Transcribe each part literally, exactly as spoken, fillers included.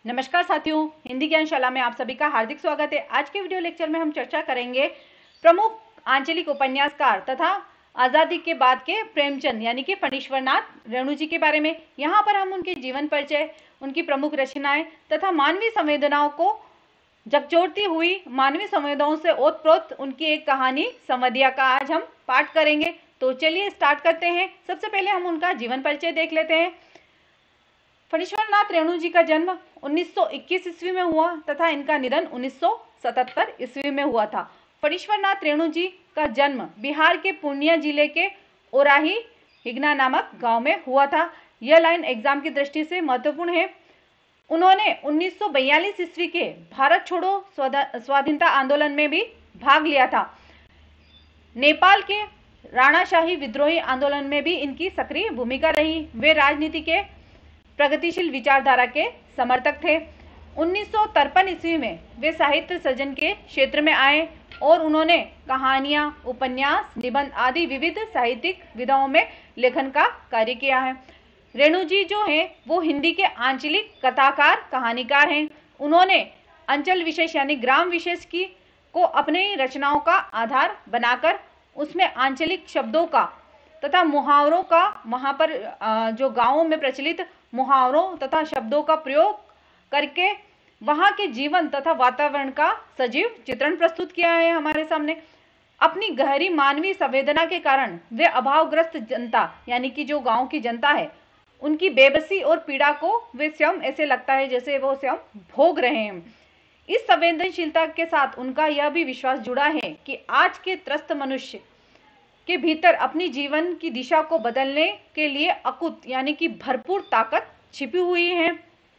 नमस्कार साथियों, हिंदी ज्ञानशाला में आप सभी का हार्दिक स्वागत है। आज के वीडियो लेक्चर में हम चर्चा करेंगे प्रमुख आंचलिक उपन्यासकार तथा आजादी के बाद के प्रेमचंद यानी कि फणीश्वरनाथ रेणु जी के बारे में। यहाँ पर हम उनके जीवन परिचय, उनकी प्रमुख रचनाएं तथा मानवीय संवेदनाओं को झकझोरती हुई मानवीय संवेदनाओं से ओतप्रोत उनकी एक कहानी संवदिया का आज हम पाठ करेंगे। तो चलिए स्टार्ट करते हैं। सबसे पहले हम उनका जीवन परिचय देख लेते हैं। फणीश्वरनाथ रेणु जी का जन्म उन्नीस सौ इक्कीस ईस्वी में हुआ तथा इनका निधन उन्नीस सौ सतहत्तर ईस्वी में हुआ था। फणीश्वरनाथ रेणु जी का जन्म बिहार के पूर्णिया जिले के ओराही हिगना नामक गांव में हुआ था। यह लाइन एग्जाम की दृष्टि से महत्वपूर्ण है। उन्होंने उन्नीस सौ बयालीस ईस्वी के भारत छोड़ो स्वाधीनता आंदोलन में भी भाग लिया था। नेपाल के राणाशाही विद्रोही आंदोलन में भी इनकी सक्रिय भूमिका रही। वे राजनीति के प्रगतिशील विचारधारा के समर्थक थे। उन्नीस सौ तिरपन ईस्वी में वे साहित्य सृजन के क्षेत्र में आए और उन्होंने कहानियां, उपन्यास, निबंध आदि विविध साहित्यिक विधाओं में लेखन का कार्य किया है। रेणु जी जो हैं वो हिंदी के आंचलिक कथाकार, कहानीकार हैं। उन्होंने अंचल विशेष यानी ग्राम विशेष की को अपने रचनाओं का आधार बनाकर उसमें आंचलिक शब्दों का तथा मुहावरों का, वहां पर जो गांवों में प्रचलित मुहावरों तथा शब्दों का प्रयोग करके वहां के जीवन तथा वातावरण का सजीव चित्रण प्रस्तुत किया है हमारे सामने। अपनी गहरी मानवीय संवेदना के कारण वे अभावग्रस्त जनता यानी कि जो गांव की जनता है उनकी बेबसी और पीड़ा को वे स्वयं ऐसे लगता है जैसे वो स्वयं भोग रहे हैं। इस संवेदनशीलता के साथ उनका यह भी विश्वास जुड़ा है कि आज के त्रस्त मनुष्य के भीतर अपनी जीवन की दिशा को बदलने के लिए अकुत यानी कि भरपूर ताकत छिपी हुई है।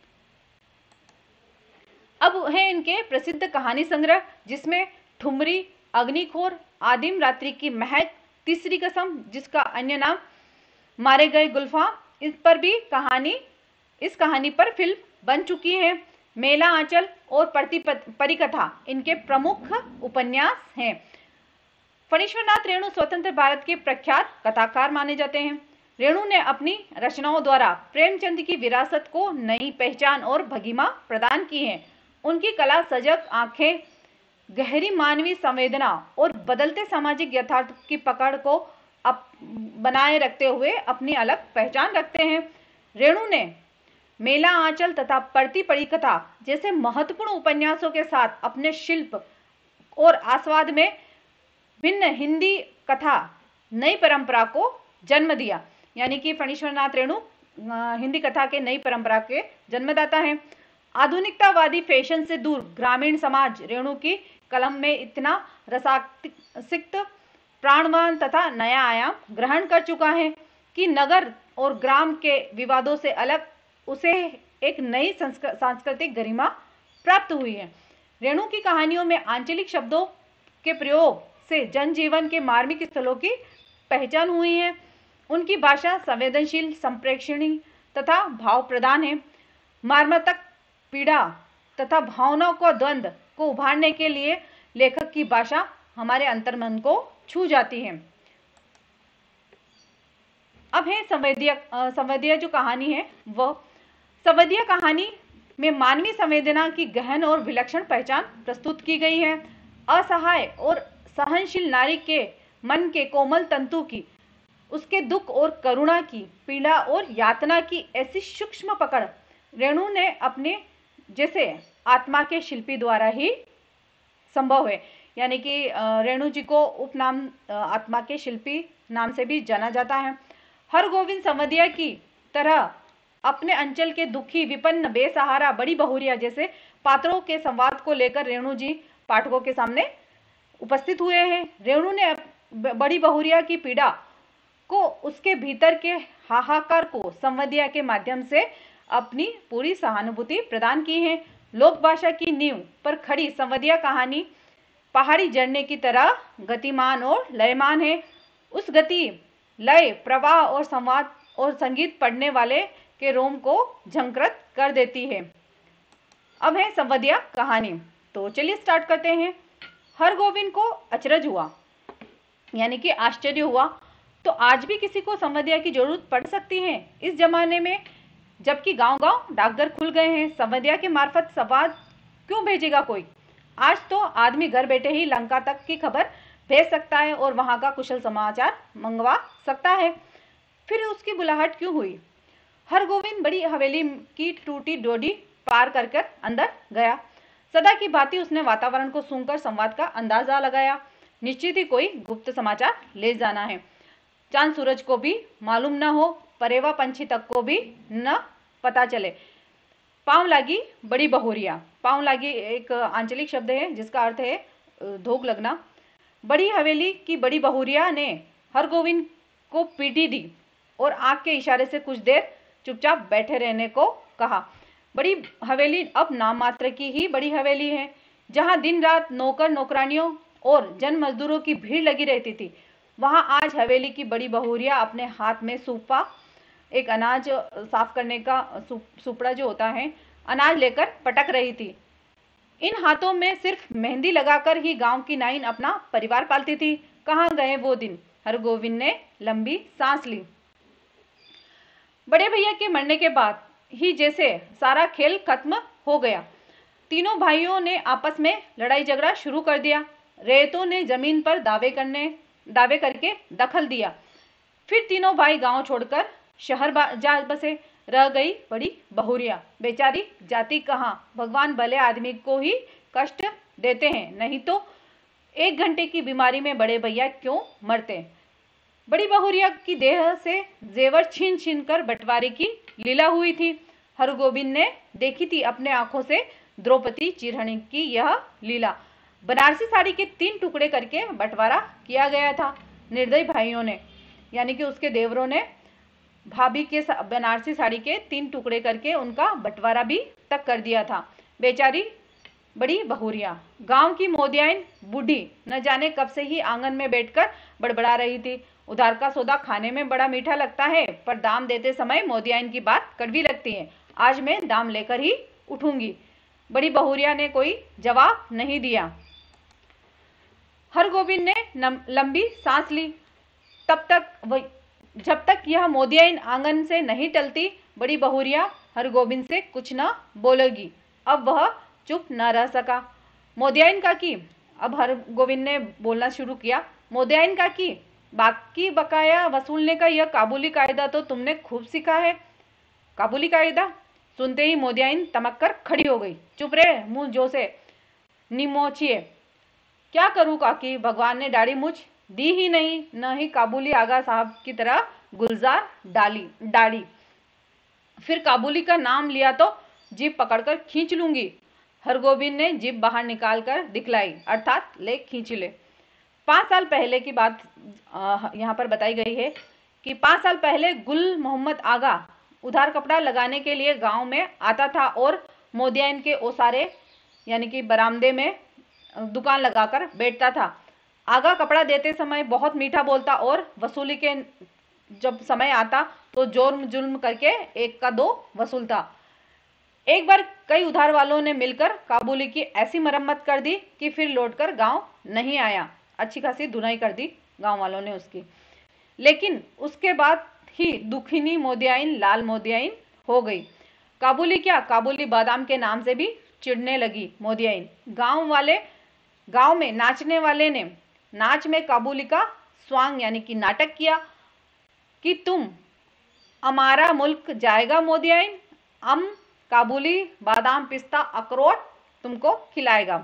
अब है इनके प्रसिद्ध कहानी संग्रह जिसमें ठुमरी, अग्निखोर, आदिम रात्रि की महक, तीसरी कसम जिसका अन्य नाम मारे गए गुल्फा, इस पर भी कहानी इस कहानी पर फिल्म बन चुकी है। मेला आंचल और परिकथा इनके प्रमुख उपन्यास हैं। फणीश्वरनाथ रेणु स्वतंत्र भारत के प्रख्यात कथाकार माने जाते हैं। रेणु ने अपनी रचनाओं द्वारा प्रेमचंद की विरासत को नई पहचान और भंगिमा प्रदान की है। उनकी कला सजग आंखें, गहरी मानवीय संवेदना और बदलते सामाजिक यथार्थ की पकड़ को अप बनाए रखते हुए अपनी अलग पहचान रखते हैं। रेणु ने मेला आंचल तथा पढ़ती पड़ी कथा जैसे महत्वपूर्ण उपन्यासों के साथ अपने शिल्प और आस्वाद में भिन्न हिंदी कथा नई परंपरा को जन्म दिया। यानी कि फणीश्वरनाथ रेणु हिंदी कथा के नई परंपरा के जन्मदाता हैं। आधुनिकतावादी फैशन से दूर ग्रामीण समाज रेणु की कलम में इतना रसासिक्त, प्राणवान तथा नया आयाम ग्रहण कर चुका है कि नगर और ग्राम के विवादों से अलग उसे एक नई सांस्कृतिक गरिमा प्राप्त हुई है। रेणु की कहानियों में आंचलिक शब्दों के प्रयोग से जनजीवन के मार्मिक स्थलों की पहचान हुई है। उनकी भाषा संवेदनशील, संप्रेषणी तथा भाव प्रधान है। मार्मिक पीड़ा तथा भावनाओं का द्वंद्व को उभारने के लिए लेखक की भाषा हमारे अंतर्मन को छू जाती है। अब है संवेदिया संवेदिया जो कहानी है वह संवेदिया कहानी में मानवीय संवेदना की गहन और विलक्षण पहचान प्रस्तुत की गई है। असहाय और सहनशील नारी के मन के कोमल तंतु की, उसके दुख और करुणा की, पीड़ा और यातना की ऐसी सूक्ष्म पकड़ रेणु ने अपने जैसे आत्मा के शिल्पी द्वारा ही संभव है। यानी कि रेणु जी को उपनाम आत्मा के शिल्पी नाम से भी जाना जाता है। हरगोविंद संवदिया की तरह अपने अंचल के दुखी, विपन्न, बेसहारा, बड़ी बहुरिया जैसे पात्रों के संवाद को लेकर रेणु जी पाठकों के सामने उपस्थित हुए हैं। रेणु ने बड़ी बहुरिया की पीड़ा को, उसके भीतर के हाहाकार को संवदिया के माध्यम से अपनी पूरी सहानुभूति प्रदान की है। लोक भाषा की नींव पर खड़ी संवदिया कहानी पहाड़ी झरने की तरह गतिमान और लयमान है। उस गति, लय, प्रवाह और संवाद और संगीत पढ़ने वाले के रोम को झंकृत कर देती है। अब है संवदिया कहानी। तो चलिए स्टार्ट करते हैं। हरगोविंद को अचरज हुआ यानी कि आश्चर्य हुआ तो आज भी किसी को संवदिया की जरूरत पड़ सकती है। इस जमाने में जबकि गांव गांव डाकघर खुल गए हैं। संवैया के मार्फत संवाद क्यों भेजेगा कोई? आज तो आदमी घर बैठे ही लंका तक की खबर भेज सकता है और वहां का कुशल समाचार मंगवा सकता है। फिर उसकी बुलाहट क्यों हुई? हरगोविंद बड़ी हवेली की टूटी डोडी पार कर कर अंदर गया। सदा की भांति उसने वातावरण को सूंघकर संवाद का अंदाजा लगाया। निश्चित ही कोई गुप्त समाचार ले जाना है। चांद सूरज को भी मालूम न हो, परेवा पंछी तक को भी न पता चले। पांव लागी बड़ी बहुरिया। पांव लागी एक आंचलिक शब्द है जिसका अर्थ है धोख लगना। बड़ी हवेली की बड़ी बहुरिया ने हरगोविंद को पीटी दी और आंख के इशारे से कुछ देर चुपचाप बैठे रहने को कहा। बड़ी हवेली अब नाम मात्र की ही बड़ी हवेली है, जहां दिन रात नौकर नौकरानियों और जन मजदूरों की भीड़ लगी रहती थी। वहां आज हवेली की बड़ी बहुरिया अपने हाथ में सूपा, एक अनाज साफ करने का सुपड़ा जो होता है, अनाज लेकर पटक रही थी। इन हाथों में सिर्फ मेहंदी लगाकर ही गांव की नाइन अपना परिवार पालती थी। कहां गए वो दिन? हरगोविंद ने लंबी सांस ली। बड़े भैया के मरने के बाद ही जैसे सारा खेल खत्म हो गया। तीनों भाइयों ने आपस में लड़ाई झगड़ा शुरू कर दिया। रेतों ने जमीन पर दावे करने दावे करके दखल दिया। फिर तीनों भाई गांव छोड़कर शहर जा बसे। रह गई बड़ी बहुरिया। बेचारी जाती कहाँ, भगवान भले आदमी को ही कष्ट देते हैं, नहीं तो एक घंटे की बीमारी में बड़े भैया क्यों मरते। बड़ी बहुरिया की देह से जेवर छीन छीन कर बंटवारे की लीला हुई थी। हरगोविंद ने देखी थी अपने आंखों से द्रौपदी चिरहनी की यह लीला। बनारसी साड़ी के तीन टुकड़े करके बंटवारा किया गया था। निर्दयी भाइयों ने, यानी कि उसके देवरों ने भाभी के बनारसी साड़ी के तीन टुकड़े करके उनका बंटवारा भी तक कर दिया था। बेचारी बड़ी बहुरिया। गांव की मोदियाइन बूढ़ी न जाने कब से ही आंगन में बैठकर बड़बड़ा रही थी। उधार का सौदा खाने में बड़ा मीठा लगता है, पर दाम देते समय मोदियाइन की बात कड़वी लगती है। आज मैं दाम लेकर ही उठूंगी। बड़ी बहुरिया ने कोई जवाब नहीं दिया। हरगोविंद ने लंबी सांस ली। तब तक जब तक यह मोदियाइन आंगन से नहीं टलती, बड़ी बहुरिया हरगोविंद से कुछ न बोलेगी। अब वह चुप न रह सका। मोदियाइन का की, अब हरगोविंद ने बोलना शुरू किया। मोदियाइन का की, बाकी बकाया वसूलने का यह काबुली कायदा तो तुमने खूब सीखा है। काबुली कायदा सुनते ही मोदियाइन तमक कर खड़ी हो गई। चुप रहे, मुंह जो से निमोचिए। क्या करूं काकी, भगवान ने दाढ़ी मुझ दी ही नहीं, न ही काबुली आगा साहब की तरह गुलजार डाली दाढ़ी। फिर काबुली का नाम लिया तो जीभ पकड़कर खींच लूंगी। हरगोविंद ने जीभ बाहर निकालकर दिखलाई, अर्थात ले खींच ले। पांच साल पहले की बात यहाँ पर बताई गई है कि पांच साल पहले गुल मोहम्मद आगा उधार कपड़ा लगाने के लिए गांव में आता था और मोदियाइन के ओसारे यानी कि बरामदे में दुकान लगाकर बैठता था। आगा कपड़ा देते समय बहुत मीठा बोलता और वसूली के जब समय आता तो जोर जुल्म करके एक का दो वसूलता। एक बार कई उधार वालों ने मिलकर काबुली की ऐसी मरम्मत कर दी कि फिर लौटकर गांव नहीं आया। अच्छी खासी धुनाई कर दी गांव वालों ने उसकी। लेकिन उसके बाद ही दुखिनी मोदियाइन लाल मोदियाइन हो गई। काबुली क्या, काबुली बादाम के नाम से भी चिढ़ने लगी मोदियाइन। गांव वाले गांव में नाचने वाले ने नाच में काबुली का स्वांग यानी कि नाटक किया कि तुम हमारा मुल्क जाएगा मोदियाइन, हम काबुली बादाम पिस्ता अखरोट तुमको खिलाएगा।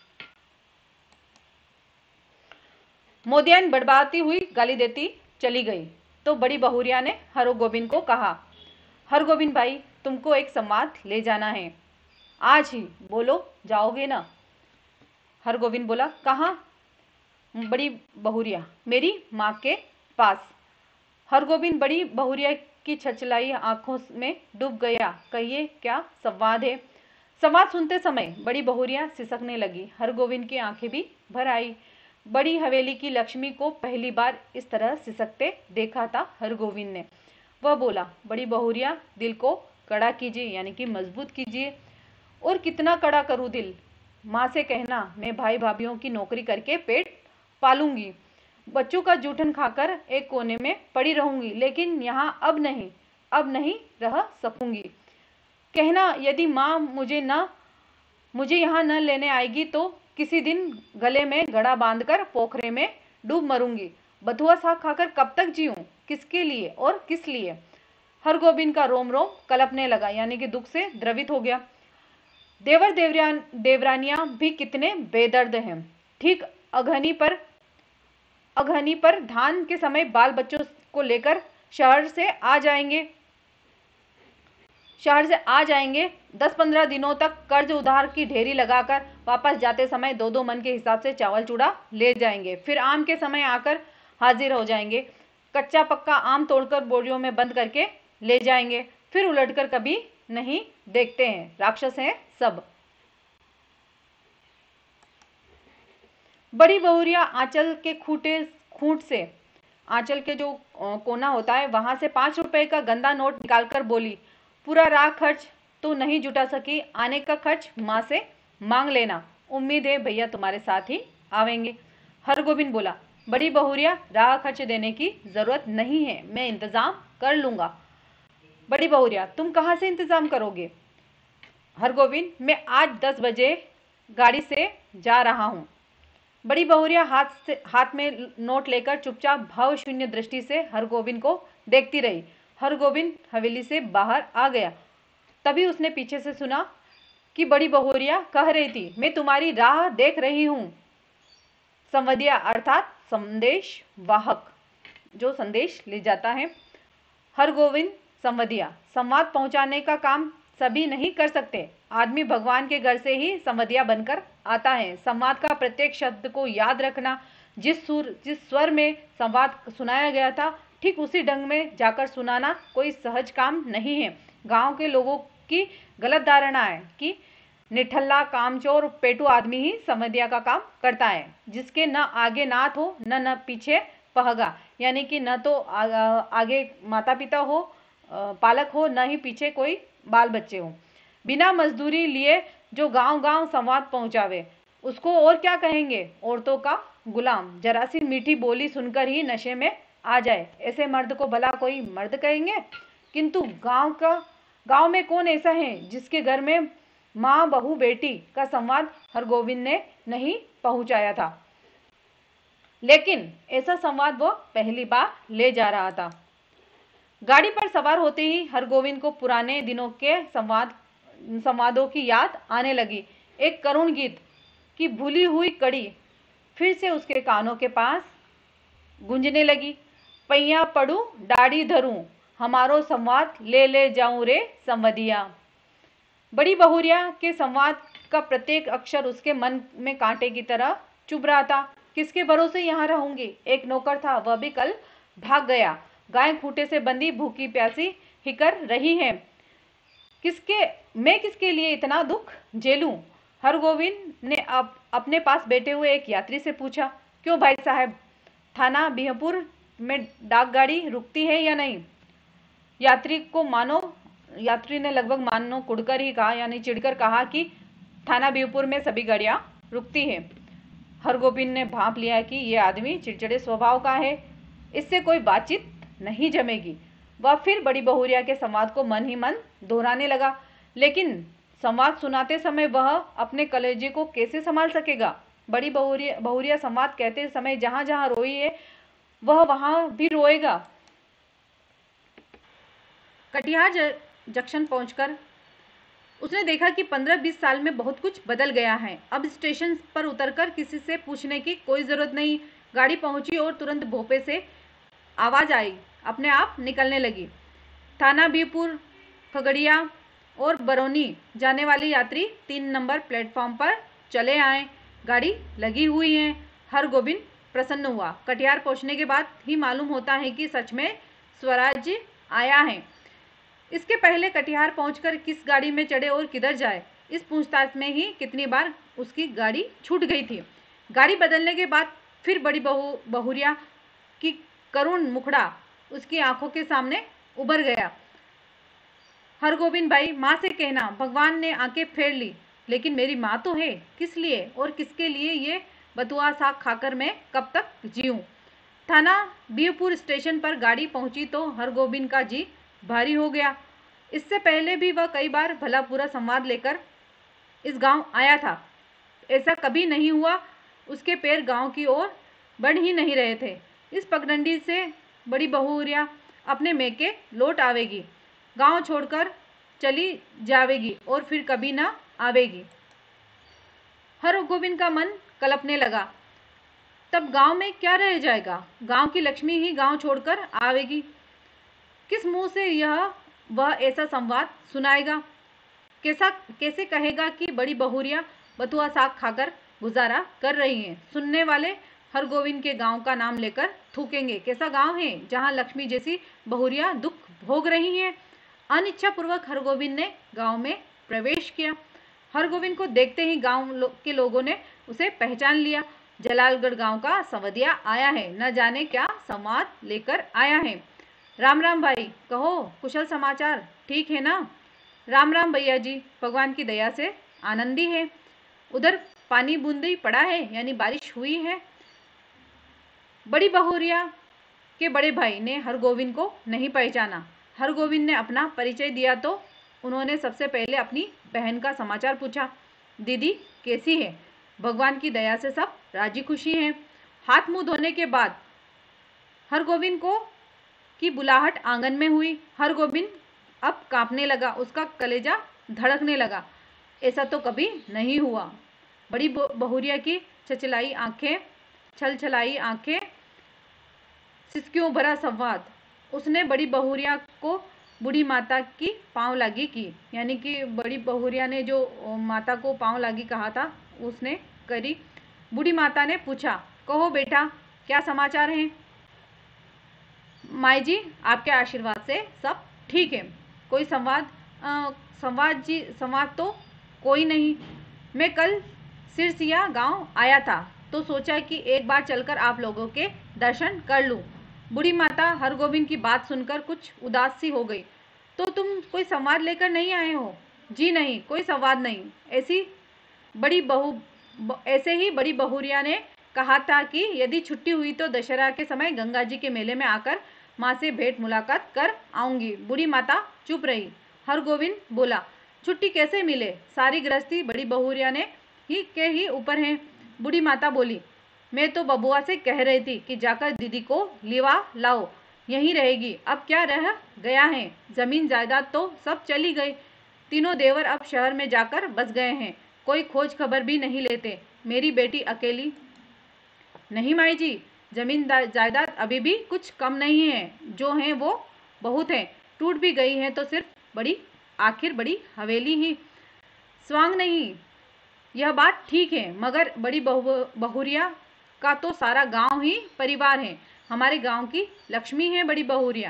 मोदियाइन बड़बड़ाती हुई गाली देती चली गई तो बड़ी बहुरिया ने हरगोविंद को कहा, हरगोविंद भाई, तुमको एक संवाद ले जाना है, आज ही बोलो, जाओगे ना? हरगोविंद बोला, कहाँ? बड़ी बहुरिया, मेरी माँ के पास। हरगोविंद बड़ी बहुरिया की छचलाई आंखों में डूब गया। कहिए, क्या संवाद है? संवाद सुनते समय बड़ी बहुरिया सिसकने लगी। हरगोविंद की आंखें भी भर आई। बड़ी हवेली की लक्ष्मी को पहली बार इस तरह सिसकते देखा था हरगोविंद ने। वह बोला, बड़ी बहुरिया, दिल को कड़ा कीजिए, यानी कि मजबूत कीजिए। और कितना कड़ा करूं दिल? माँ से कहना, मैं भाई भाभीियों की नौकरी करके पेट पालूंगी, बच्चों का जूठन खाकर एक कोने में पड़ी रहूंगी, लेकिन यहाँ अब नहीं, अब नहीं रह सकूंगी। कहना यदि माँ मुझे न मुझे यहाँ न लेने आएगी तो किसी दिन गले में घड़ा बांधकर पोखरे में डूब मरूंगी। बथुआ साग खाकर कब तक जीऊं? किसके लिए और किस लिए? हरगोविंद का रोम रोम कलपने लगा, यानी कि दुख से द्रवित हो गया। देवर देवरान देवरानियां भी कितने बेदर्द हैं। ठीक अघनी पर अघनी पर धान के समय बाल बच्चों को लेकर शहर से आ जाएंगे शहर से आ जाएंगे दस पंद्रह दिनों तक कर्ज उधार की ढेरी लगाकर वापस जाते समय दो दो मन के हिसाब से चावल चूड़ा ले जाएंगे। फिर आम के समय आकर हाजिर हो जाएंगे। कच्चा पक्का आम तोड़कर बोरियों में बंद करके ले जाएंगे। फिर उलटकर कभी नहीं देखते हैं। राक्षस हैं सब। बड़ी बहुरिया आंचल के खूटे खूंट से आंचल के जो कोना होता है वहां से पांच रुपए का गंदा नोट निकालकर बोली, पूरा राह खर्च तो नहीं जुटा सकी, आने का खर्च माँ से मांग लेना। उम्मीद है भैया तुम्हारे साथ ही आवेंगे। हरगोविंद बोला, बड़ी बहुरिया राह खर्च देने की जरूरत नहीं है, मैं इंतजाम कर लूंगा। बड़ी बहुरिया, तुम कहाँ से इंतजाम करोगे? हरगोविंद, मैं आज दस बजे गाड़ी से जा रहा हूँ। बड़ी बहुरिया हाथ से हाथ में नोट लेकर चुपचाप भाव शून्य दृष्टि से हरगोविंद को देखती रही। हरगोविंद हवेली से बाहर आ गया। तभी उसने पीछे से सुना कि बड़ी बहुरिया कह रही थी, मैं तुम्हारी राह देख रही हूँ। संवदिया अर्थात संदेश वाहक, जो संदेश ले जाता है। हरगोविंद संवदिया, संवाद पहुंचाने का काम सभी नहीं कर सकते। आदमी भगवान के घर से ही संवदिया बनकर आता है। संवाद का प्रत्येक शब्द को याद रखना, जिस सुर जिस स्वर में संवाद सुनाया गया था ठीक उसी ढंग में जाकर सुनाना कोई सहज काम नहीं है। गांव के लोगों की गलत धारणा है कि निठल्ला कामचोर पेटू आदमी ही संवदिया का काम करता है, जिसके न आगे नाथ हो न न पीछे पहगा, यानी कि न तो आ, आगे माता पिता हो, पालक हो, न ही पीछे कोई बाल बच्चे हो। बिना मजदूरी लिए जो गांव गांव संवाद पहुंचावे उसको और क्या कहेंगे? औरतों का गुलाम। जरा सी मीठी बोली सुनकर ही नशे में आ जाए, ऐसे मर्द को भला कोई मर्द कहेंगे? किंतु गांव का गांव में कौन ऐसा है जिसके घर में माँ बहू बेटी का संवाद हरगोविंद ने नहीं पहुंचाया था। लेकिन ऐसा संवाद वो पहली बार ले जा रहा था। गाड़ी पर सवार होते ही हरगोविंद को पुराने दिनों के संवाद संवादों की याद आने लगी। एक करुण गीत की भूली हुई कड़ी फिर से उसके कानों के पास गूंजने लगी। पैया पड़ू दाढ़ी धरूं, हमारो संवाद ले ले जाऊं रे संवदिया। बड़ी बहुरिया के संवाद का प्रत्येक अक्षर उसके मन में कांटे की तरह चुभ रहा था। किसके भरोसे यहाँ रहूंगी? एक नौकर था, वह भी कल भाग गया। गाय खूंटे से बंधी भूखी प्यासी हिकर रही है। किसके मैं किसके लिए इतना दुख झेलूं? हरगोविंद ने अब अपने पास बैठे हुए एक यात्री से पूछा, क्यों भाई साहब, थाना बिहपुर में डाकगाड़ी रुकती है या नहीं? यात्री को मानो यात्री ने लगभग मानो कुड़कर ही कहा, यानी चिढ़कर कहा कि थाना बिहपुर में सभी गाड़ियां रुकती है। हरगोविंद ने भांप लिया कि यह आदमी चिड़चिड़े स्वभाव का है, इससे कोई बातचीत नहीं जमेगी। वह फिर बड़ी बहुरिया के संवाद को मन ही मन दोहराने लगा, लेकिन संवाद सुनाते समय वह अपने कलेजे को कैसे संभाल सकेगा? बड़ी बहुरिया बहुरिया संवाद कहते समय जहां जहां रोई है वह वहां भी रोएगा। कटिहार जंक्शन पहुंचकर उसने देखा कि पंद्रह बीस साल में बहुत कुछ बदल गया है। अब स्टेशन पर उतरकर किसी से पूछने की कोई जरूरत नहीं। गाड़ी पहुंची और तुरंत भोपे से आवाज आई, अपने आप निकलने लगी। थाना बीपुर, खगड़िया और बरौनी जाने वाले यात्री तीन नंबर प्लेटफॉर्म पर चले आए। गाड़ी लगी हुई है। हरगोविंद प्रसन्न हुआ। कटिहार पहुंचने के बाद ही मालूम होता है कि सच में स्वराज्य आया है। इसके पहले कटिहार पहुंचकर किस गाड़ी में चढ़े और किधर जाए, इस पूछताछ में ही कितनी बार उसकी गाड़ी छूट गई थी। गाड़ी बदलने के बाद फिर बड़ी बहु बहुरिया की करुण मुखड़ा उसकी आंखों के सामने उभर गया। हरगोविंद भाई, माँ से कहना भगवान ने आंखें फेर ली, लेकिन मेरी माँ तो है, किस लिए और किसके लिए ये बथुआ साग खाकर मैं कब तक जीऊं? थाना बीहपुर स्टेशन पर गाड़ी पहुंची तो हरगोविंद का जी भारी हो गया। इससे पहले भी वह कई बार भला पूरा संवाद लेकर इस गांव आया था। ऐसा कभी नहीं हुआ उसके पैर गांव की ओर बढ़ ही नहीं रहे थे। इस पगडंडी से बड़ी बहुरिया अपने मैके लौट आवेगी, गांव छोड़कर चली जावेगी और फिर कभी ना आवेगी। हरगोविंद का मन कलपने लगा। तब गांव में क्या रह जाएगा? गांव की लक्ष्मी ही गांव छोड़कर आवेगी। किस मुंह से यह वह ऐसा संवाद सुनाएगा? कैसा कैसे कहेगा कि बड़ी बहुरिया बथुआ साग खाकर गुजारा कर रही हैं? सुनने वाले हरगोविंद के गांव का नाम लेकर थूकेंगे, कैसा गांव है जहां लक्ष्मी जैसी बहुरिया दुख भोग रही हैं। अनिच्छा पूर्वक हरगोविंद ने गांव में प्रवेश किया। हरगोविंद को देखते ही गांव लो, के लोगों ने उसे पहचान लिया। जलालगढ़ गांव का संवदिया आया है, न जाने क्या संवाद लेकर आया है। राम राम भाई, कहो कुशल समाचार ठीक है ना? राम राम भैया जी, भगवान की दया से आनंदी है। उधर पानी बूंदी पड़ा है, यानी बारिश हुई है। बड़ी बहुरिया के बड़े भाई ने हरगोविंद को नहीं पहचाना। हरगोविंद ने अपना परिचय दिया तो उन्होंने सबसे पहले अपनी बहन का समाचार पूछा। दीदी कैसी है? भगवान की दया से सब राजी खुशी हैं। हाथ मुंह धोने के बाद हरगोविंद को की बुलाहट आंगन में हुई। हरगोविंद अब कांपने लगा, उसका कलेजा धड़कने लगा। ऐसा तो कभी नहीं हुआ। बड़ी बहुरिया की छचलाई आंखें छल छलाई आंखें सिसकियों भरा संवाद। उसने बड़ी बहुरिया को बूढ़ी माता की पांव लागी की, यानी कि बड़ी बहुरिया ने जो माता को पांव लागी कहा था उसने करी। बूढ़ी माता ने पूछा, कहो बेटा क्या समाचार हैं? माई जी आपके आशीर्वाद से सब ठीक है। कोई संवाद आ, संवाद जी संवाद तो कोई नहीं। मैं कल सिरसिया गांव आया था तो सोचा कि एक बार चलकर आप लोगों के दर्शन कर लूं। बूढ़ी माता हरगोविंद की बात सुनकर कुछ उदास सी हो गई। तो तुम कोई संवाद लेकर नहीं आए हो? जी नहीं, कोई संवाद नहीं। ऐसी बड़ी बहु ब, ऐसे ही बड़ी बहुरिया ने कहा था कि यदि छुट्टी हुई तो दशहरा के समय गंगा जी के मेले में आकर माँ से भेंट मुलाकात कर आऊंगी। बूढ़ी माता चुप रही। हरगोविंद बोला, छुट्टी कैसे मिले? सारी गृहस्थी बड़ी बहुरिया ने ही के ही ऊपर है। बूढ़ी माता बोली, मैं तो बबुआ से कह रही थी कि जाकर दीदी को लिवा लाओ, यहीं रहेगी। अब क्या रह गया है? जमीन जायदाद तो सब चली गई। तीनों देवर अब शहर में जाकर बस गए हैं, कोई खोज खबर भी नहीं लेते। मेरी बेटी अकेली। नहीं माई जी, जमीन जायदाद अभी भी कुछ कम नहीं है, जो है वो बहुत है। टूट भी गई है तो सिर्फ बड़ी आखिर बड़ी हवेली ही, स्वांग नहीं। यह बात ठीक है, मगर बड़ी बहु बहुरिया का तो सारा गांव ही परिवार है। हमारे गांव की लक्ष्मी है बड़ी बहुरिया।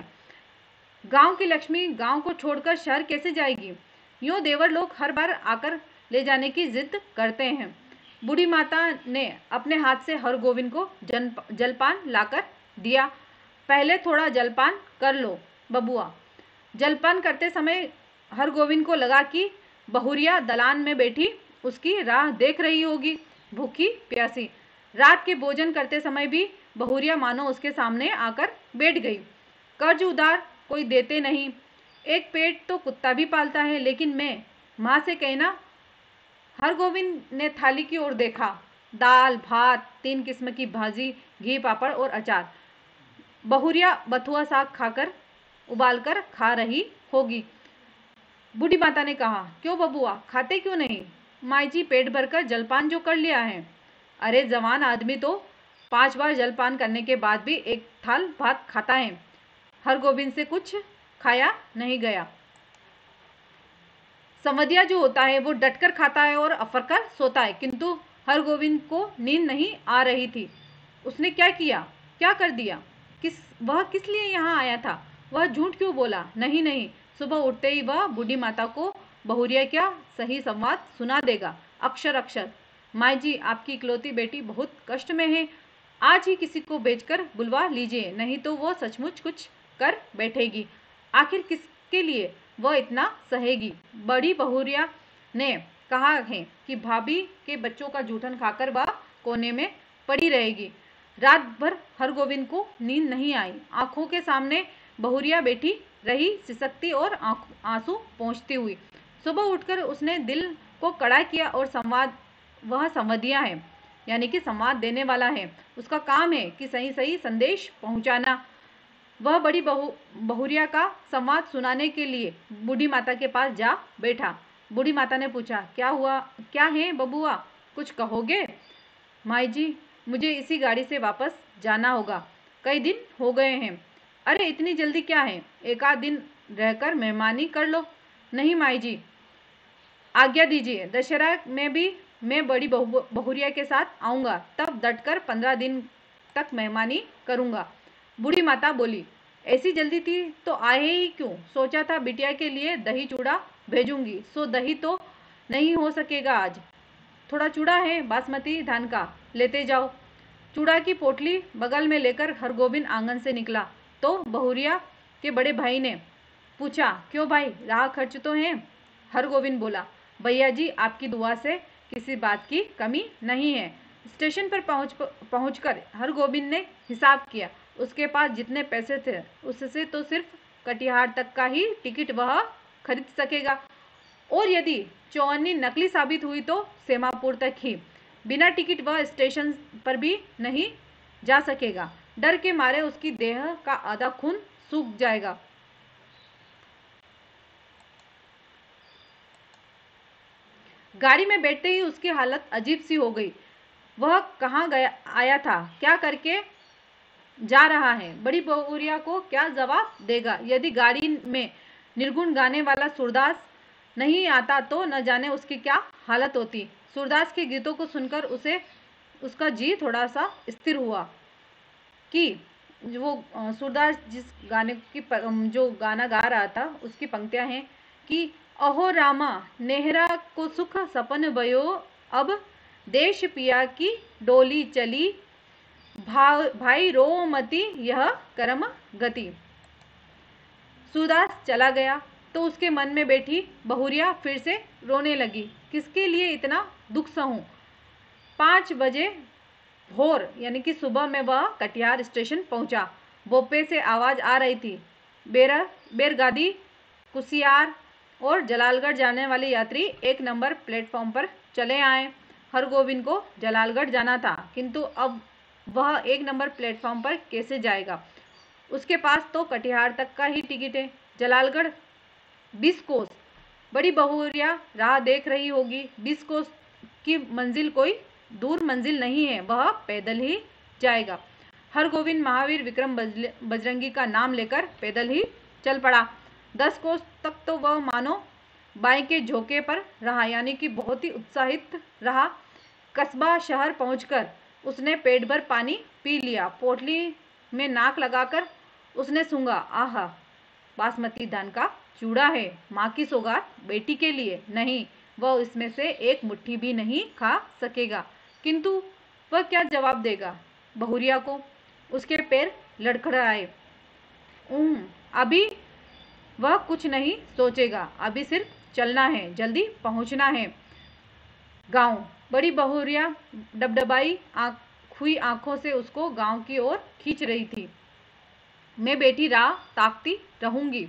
गांव की लक्ष्मी गांव को छोड़कर शहर कैसे जाएगी? यूं देवर लोग हर बार आकर ले जाने की जिद करते हैं। बूढ़ी माता ने अपने हाथ से हरगोविंद को जलपान लाकर दिया। पहले थोड़ा जलपान कर लो बबुआ। जलपान करते समय हरगोविंद को लगा कि बहुरिया दलान में बैठी उसकी राह देख रही होगी, भूखी प्यासी। रात के भोजन करते समय भी बहुरिया मानो उसके सामने आकर बैठ गई। कर्ज उधार कोई देते नहीं, एक पेट तो कुत्ता भी पालता है, लेकिन मैं माँ से कहना। हरगोविंद ने थाली की ओर देखा। दाल भात, तीन किस्म की भाजी, घी पापड़ और अचार। बहुरिया बथुआ साग खाकर उबालकर खा रही होगी। बूढ़ी माता ने कहा, क्यों बबुआ खाते क्यों नहीं? माई जी पेट भरकर जलपान जो कर लिया है। अरे जवान आदमी तो पांच बार जलपान करने के बाद भी एक थाल भात खाता है। हरगोविंद से कुछ खाया नहीं गया। संवदिया जो होता है वो डटकर खाता है और अफरकर सोता है, किंतु हरगोविंद को नींद नहीं आ रही थी। उसने क्या किया, क्या कर दिया? किस वह किस लिए यहाँ आया था? वह झूठ क्यों बोला? नहीं नहीं, सुबह उठते ही वह बूढ़ी माता को बहुरिया क्या सही संवाद सुना देगा, अक्षर अक्षर। माई जी आपकी इकलौती बेटी बहुत कष्ट में है, आज ही किसी को भेजकर बुलवा लीजिए, नहीं तो वो सचमुच कुछ कर बैठेगी। आखिर किसके लिए वह इतना सहेगी? बड़ी बहुरिया ने कहा है कि भाभी के बच्चों का जूठन खाकर वह कोने में पड़ी रहेगी। रात भर हरगोविंद को नींद नहीं आई। आंखों के सामने बहुरिया बैठी रही सिसकती और आंसू पोंछती हुई। सुबह उठकर उसने दिल को कड़ा किया और संवाद वह संवदिया है, यानी कि संवाद देने वाला है। उसका काम है कि सही सही संदेश पहुंचाना। वह बड़ी बहु बहुरिया का संवाद सुनाने के लिए बूढ़ी माता के पास जा बैठा। बूढ़ी माता ने पूछा, क्या हुआ, क्या है बबुआ, कुछ कहोगे? माई जी, मुझे इसी गाड़ी से वापस जाना होगा, कई दिन हो गए हैं। अरे इतनी जल्दी क्या है, एक आध दिन रहकर मेहमानी कर लो। नहीं माई जी, आज्ञा दीजिए, दशहरा में भी मैं बड़ी बहु बहुरिया के साथ आऊँगा, तब डटकर पंद्रह दिन तक मेहमानी करूँगा। बूढ़ी माता बोली, ऐसी जल्दी थी तो आए ही क्यों? सोचा था बिटिया के लिए दही चूड़ा भेजूंगी, सो दही तो नहीं हो सकेगा आज। थोड़ा चूड़ा है बासमती धान का, लेते जाओ। चूड़ा की पोटली बगल में लेकर हरगोविंद आंगन से निकला तो बहुरिया के बड़े भाई ने पूछा, क्यों भाई, राह खर्च तो है? हरगोविंद बोला, भैया जी आपकी दुआ से किसी बात की कमी नहीं है। स्टेशन पर पहुंच पहुंचकर हरगोविंद ने हिसाब किया। उसके पास जितने पैसे थे उससे तो सिर्फ कटिहार तक का ही टिकट वह खरीद सकेगा, और यदि चौवन्नी नकली साबित हुई तो सेमापुर तक ही। बिना टिकट वह स्टेशन पर भी नहीं जा सकेगा। डर के मारे उसकी देह का आधा खून सूख जाएगा। गाड़ी में बैठते ही उसकी हालत अजीब सी हो गई। वह कहाँ गया आया था, क्या करके जा रहा है? बड़ी बहुरिया को क्या जवाब देगा? यदि गाड़ी में निर्गुण गाने वाला सूरदास नहीं आता तो न जाने उसकी क्या हालत होती। सूरदास के गीतों को सुनकर उसे उसका जी थोड़ा सा स्थिर हुआ कि वो सूरदास जिस गाने की जो गाना गा रहा था उसकी पंक्तियां हैं कि अहो रामा नेहरा को सुख सपन भयो, अब देश पिया की डोली चली, भाई रो मती यह कर्म गति। सूरदास चला गया तो उसके मन में बैठी बहुरिया फिर से रोने लगी। किसके लिए इतना दुख सहूं? पाँच बजे भोर यानी कि सुबह में वह कटिहार स्टेशन पहुंचा। बोपे से आवाज आ रही थी, बेरा बेरगादी, कुसियार और जलालगढ़ जाने वाले यात्री एक नंबर प्लेटफॉर्म पर चले आए। हरगोविंद को जलालगढ़ जाना था, किंतु अब वह एक नंबर प्लेटफॉर्म पर कैसे जाएगा? उसके पास तो कटिहार तक का ही टिकट है। जलालगढ़ बीस कोस। बड़ी बहुरिया राह देख रही होगी। बीस कोस की मंजिल कोई दूर मंजिल नहीं है, वह पैदल ही जाएगा। हरगोविंद महावीर विक्रम बजरंगी का नाम लेकर पैदल ही चल पड़ा। दस कोस तक तो वह मानो बाएं के झोंके पर रहा, यानी कि बहुत ही उत्साहित रहा। कस्बा शहर पहुंचकर उसने पेट भर पानी पी लिया। पोटली में नाक लगाकर उसने सूंघा, आहा, बासमती धान का चूड़ा है, माँ की सौगात बेटी के लिए। नहीं, वह इसमें से एक मुट्ठी भी नहीं खा सकेगा। किंतु वह क्या जवाब देगा बहुरिया को? उसके पैर लड़खड़ाए। अभी वह कुछ नहीं सोचेगा, अभी सिर्फ चलना है, जल्दी पहुंचना है गांव। बड़ी बहुरिया डबडबाई आँख हुई आंखों से उसको गांव की ओर खींच रही थी। मैं बेटी राह ताकती रहूंगी।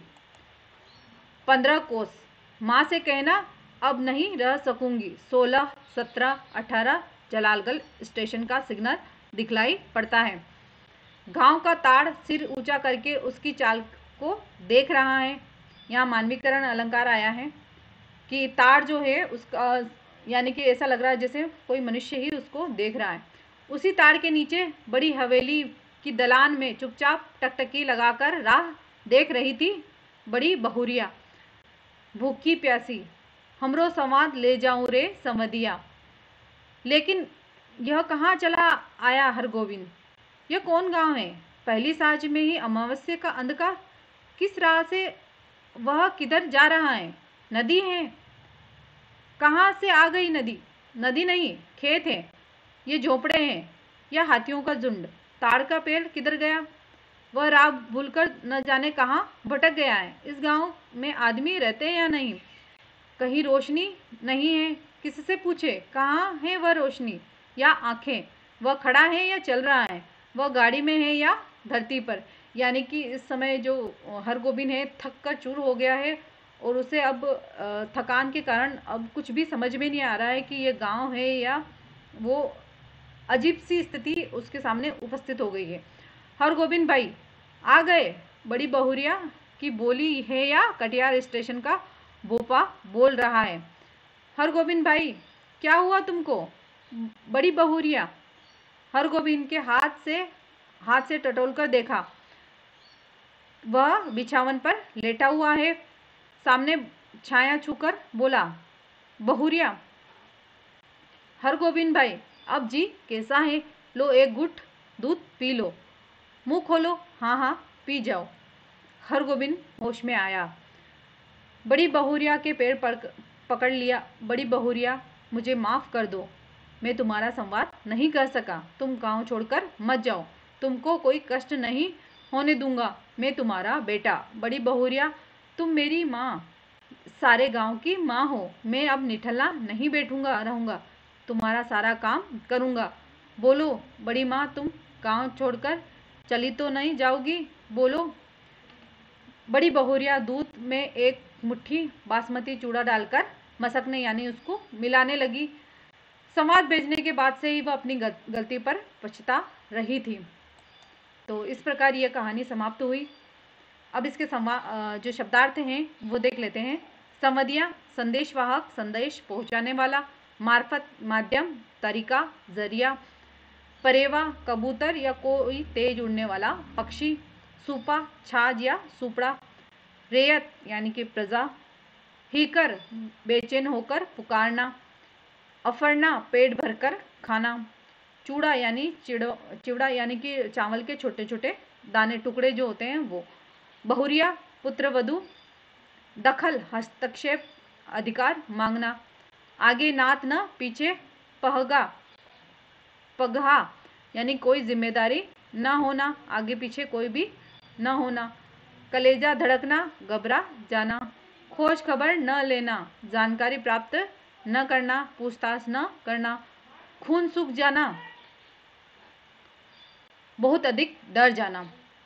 पंद्रह कोस। माँ से कहना अब नहीं रह सकूंगी। सोलह, सत्रह, अठारह जलालगढ़ स्टेशन का सिग्नल दिखलाई पड़ता है। गांव का ताड़ सिर ऊंचा करके उसकी चाल को देख रहा है। यहाँ मानवीकरण अलंकार आया है कि ताड़ जो है उसका, यानी कि ऐसा लग रहा है जैसे कोई मनुष्य ही उसको देख रहा है। उसी ताड़ के नीचे बड़ी हवेली की दलान में चुपचाप टकटकी लगाकर राह देख रही थी बड़ी बहुरिया। भूखी प्यासी, हमरो संवाद ले जाऊं रे संवदिया। लेकिन यह कहाँ चला आया हरगोविंद? यह कौन गांव है? पहली साँझ में ही अमावस्या का अंधकार। किस राह से वह किधर जा रहा है? नदी है? कहाँ से आ गई नदी? नदी नहीं, खेत है। ये झोपड़े हैं या हाथियों का झुंड? ताड़ का पेड़ किधर गया? वह राह भूलकर न जाने कहाँ भटक गया है। इस गांव में आदमी रहते हैं या नहीं? कहीं रोशनी नहीं है? किससे पूछे कहाँ है वह रोशनी या आंखें? वह खड़ा है या चल रहा है? वह गाड़ी में है या धरती पर? यानी कि इस समय जो हरगोविंद है थक कर चूर हो गया है और उसे अब थकान के कारण अब कुछ भी समझ में नहीं आ रहा है कि ये गांव है या वो अजीब सी स्थिति उसके सामने उपस्थित हो गई है। हरगोविंद भाई आ गए, बड़ी बहुरिया की बोली है या कटियार स्टेशन का भोपा बोल रहा है। हरगोविंद भाई क्या हुआ तुमको? बड़ी बहुरिया हरगोविंद के हाथ से हाथ से टटोल कर देखा। वह बिछावन पर लेटा हुआ है। सामने छाया छूकर बोला, बहुरिया। हरगोविंद भाई अब जी कैसा है? लो एक घुट दूध पी लो। मुंह खोलो। हाँ हाँ पी जाओ। हरगोविंद होश में आया। बड़ी बहुरिया के पैर पकड़ लिया। बड़ी बहुरिया मुझे माफ कर दो, मैं तुम्हारा संवाद नहीं कर सका। तुम गांव छोड़कर मत जाओ, तुमको कोई कष्ट नहीं होने दूंगा। मैं तुम्हारा बेटा। बड़ी बहुरिया तुम मेरी माँ, सारे गांव की माँ हो। मैं अब निठल्ला नहीं बैठूंगा रहूंगा, तुम्हारा सारा काम करूंगा। बोलो बड़ी माँ, तुम गांव छोड़कर चली तो नहीं जाओगी? बोलो। बड़ी बहुरिया दूध में एक मुट्ठी बासमती चूड़ा डालकर मसकने यानी उसको मिलाने लगी। संवाद भेजने के बाद से ही वह अपनी गलती पर पछता रही थी। तो इस प्रकार यह कहानी समाप्त हुई। अब इसके संवाद जो शब्दार्थ हैं वो देख लेते हैं। संवदिया संदेशवाहक, संदेश पहुंचाने वाला। मार्फत माध्यम, तरीका, जरिया। परेवा कबूतर या कोई तेज उड़ने वाला पक्षी। सूपा छाछ या सुपड़ा। रेयत यानी कि प्रजा। हीकर बेचैन होकर पुकारना। अफरना पेट भरकर खाना। चूड़ा यानी चिड़ो चिवड़ा यानी कि चावल के छोटे छोटे दाने टुकड़े जो होते हैं वो। बहुरिया पुत्रवधू। दखल हस्तक्षेप, अधिकार मांगना। आगे नात न पीछे पहगा पगहा यानी कोई जिम्मेदारी न होना, आगे पीछे कोई भी न होना। कलेजा धड़कना, घबरा जाना। खोज खबर न लेना, जानकारी प्राप्त न करना, पूछताछ न करना। खून सूख जाना, बहुत अधिक डर जाना।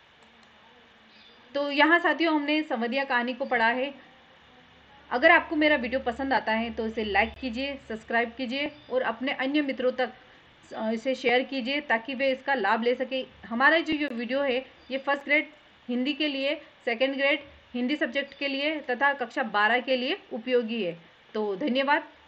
तो यहाँ साथियों हमने संवदिया कहानी को पढ़ा है। अगर आपको मेरा वीडियो पसंद आता है तो इसे लाइक कीजिए, सब्सक्राइब कीजिए और अपने अन्य मित्रों तक इसे शेयर कीजिए ताकि वे इसका लाभ ले सके। हमारा जो ये वीडियो है ये फर्स्ट ग्रेड हिंदी के लिए, सेकेंड ग्रेड हिंदी सब्जेक्ट के लिए तथा कक्षा बारह के लिए उपयोगी है। तो धन्यवाद।